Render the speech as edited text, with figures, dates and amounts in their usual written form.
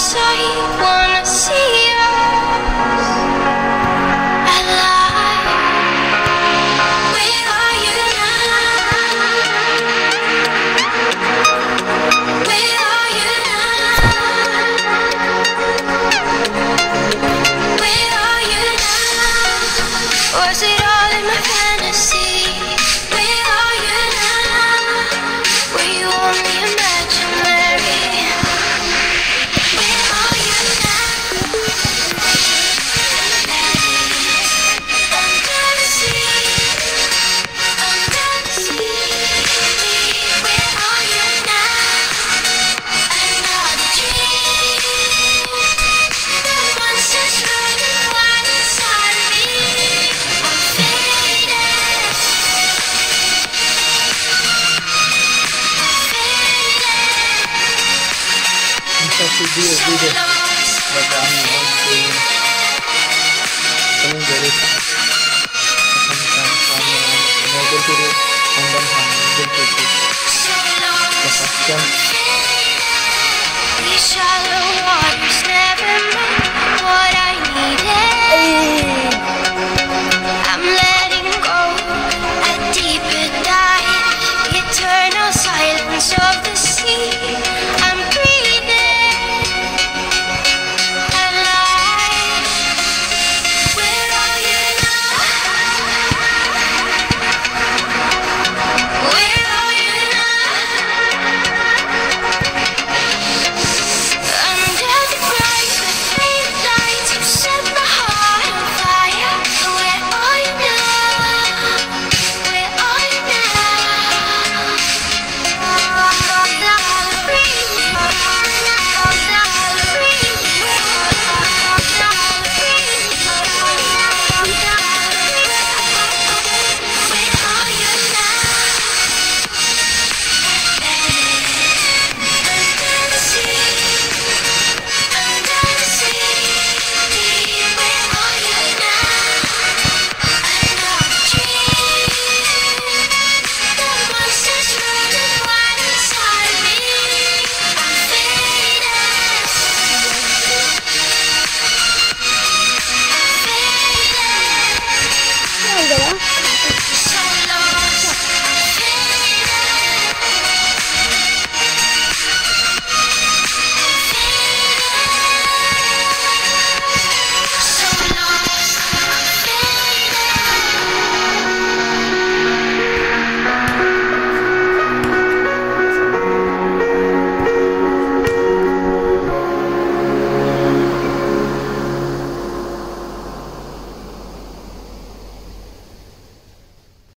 sight, wanna see us alive. Where are you now? Where are you now? Where are you now? Was it all in my fantasy? Where are you now? Were you only imaginary? Where are you now? Under the sea, under the sea. Where are you now? Another dream. The monsters running wild inside of me. I'm faded. Inside should be every day, but I'm not doing coming very fast. Sometimes I'm unable to do, sometimes I'm able to do. The first time We shallow